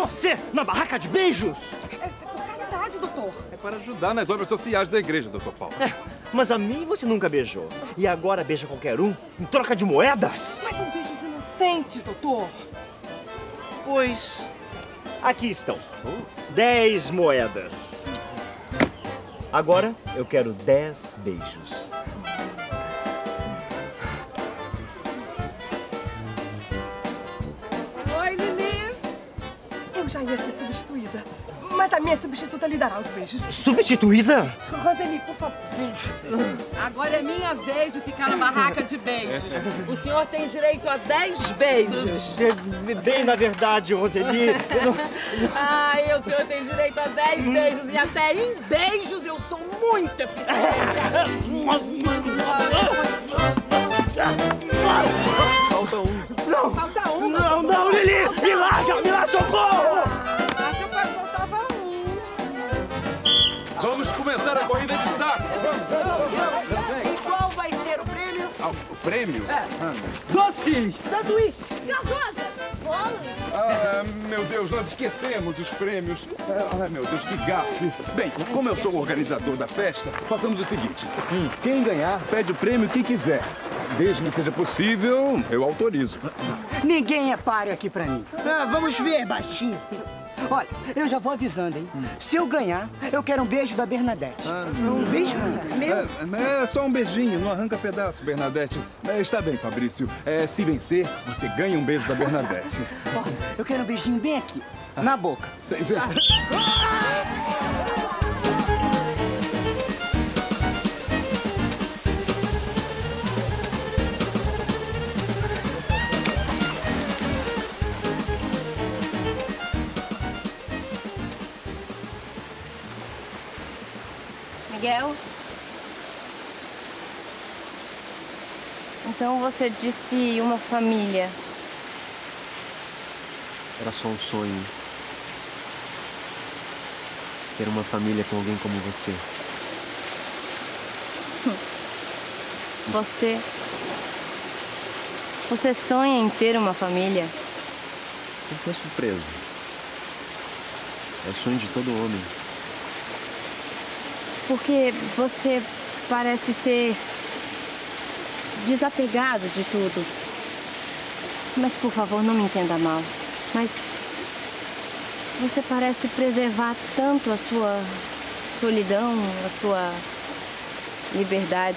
você na barraca de beijos? É por caridade, doutor. É para ajudar nas obras sociais da igreja, doutor Paulo. Mas a mim você nunca beijou. E agora beija qualquer um em troca de moedas? Mas são beijos inocentes, doutor. Pois, aqui estão. 10 moedas. Agora eu quero 10 beijos. Oi, Lili. Eu já ia ser substituída, mas a minha substituta lhe dará os beijos. Substituída? Roseli, por favor. Agora é minha vez de ficar na barraca de beijos. O senhor tem direito a 10 beijos. Bem, na verdade, Roseli... Ai, o senhor tem direito a 10 beijos e até em beijos eu sou muito eficiente. Falta um. Não! Falta um. Não, Lili! Me larga, socorro! Ah, seu pai faltava um. Vamos começar a corrida de saco. E qual vai ser o prêmio? O prêmio? Doces. Sanduíche. Gasosa! Bolos! Ah, meu Deus, nós esquecemos os prêmios. Ai, meu Deus, que gafe. Bem, como eu sou o organizador da festa, façamos o seguinte. Quem ganhar, pede o prêmio que quiser. Desde que seja possível, eu autorizo. Ninguém é páreo aqui pra mim. Vamos ver, baixinho. Olha, eu já vou avisando, hein? Se eu ganhar, eu quero um beijo da Bernadette. Um beijo meu. É só um beijinho, não arranca pedaço, Bernadette. Está bem, Fabrício. Se vencer, você ganha um beijo da Bernadette. Ó, eu quero um beijinho bem aqui, na boca. Miguel? Então você disse uma família. Era só um sonho. Ter uma família com alguém como você. Você sonha em ter uma família? Não foi surpreso. É o sonho de todo homem. Porque você parece ser desapegado de tudo. Mas, por favor, não me entenda mal. Mas você parece preservar tanto a sua solidão, a sua liberdade.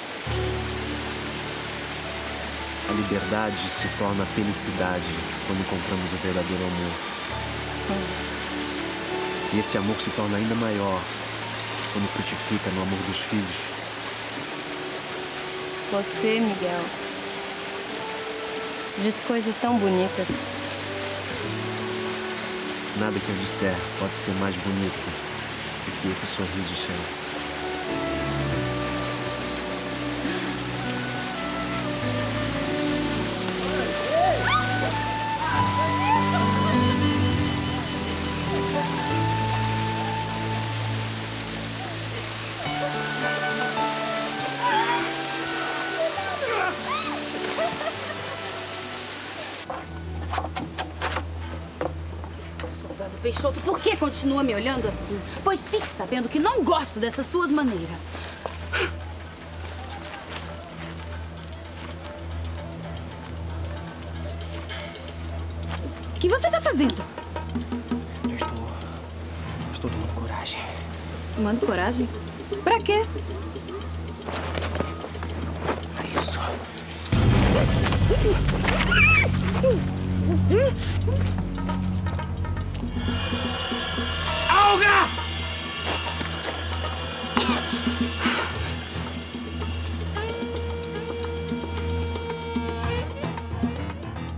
A liberdade se torna felicidade quando encontramos o verdadeiro amor. E esse amor se torna ainda maior quando frutifica no amor dos filhos. Você, Miguel, diz coisas tão bonitas. Nada que eu disser pode ser mais bonito do que esse sorriso seu. Peixoto, por que continua me olhando assim? Pois fique sabendo que não gosto dessas suas maneiras. O que você está fazendo? Eu estou tomando coragem. Tomando coragem? Pra quê? É isso. Olga!